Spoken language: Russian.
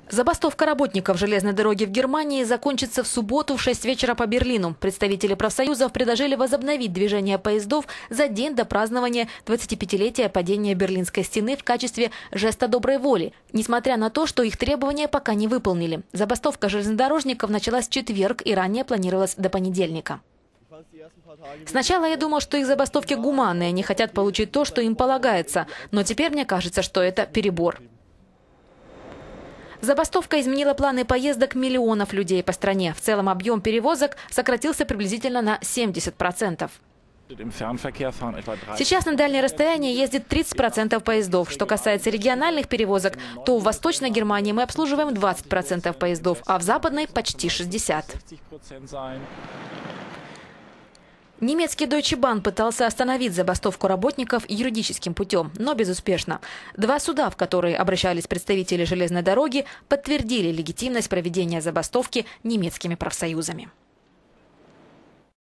Забастовка работников железной дороги в Германии закончится в субботу в 6 вечера по Берлину. Представители профсоюзов предложили возобновить движение поездов за день до празднования 25-летия падения Берлинской стены в качестве жеста доброй воли, несмотря на то, что их требования пока не выполнили. Забастовка железнодорожников началась в четверг и ранее планировалась до понедельника. Сначала я думал, что их забастовки гуманные, они хотят получить то, что им полагается, но теперь мне кажется, что это перебор. Забастовка изменила планы поездок миллионов людей по стране. В целом объем перевозок сократился приблизительно на 70%. Сейчас на дальние расстояния ездит 30% поездов. Что касается региональных перевозок, то в Восточной Германии мы обслуживаем 20% поездов, а в Западной почти 60%. Немецкий Deutsche Bahn пытался остановить забастовку работников юридическим путем, но безуспешно. Два суда, в которые обращались представители железной дороги, подтвердили легитимность проведения забастовки немецкими профсоюзами.